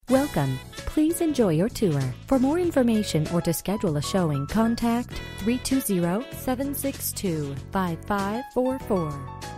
Welcome. Please enjoy your tour. For more information or to schedule a showing, contact 320-762-5544.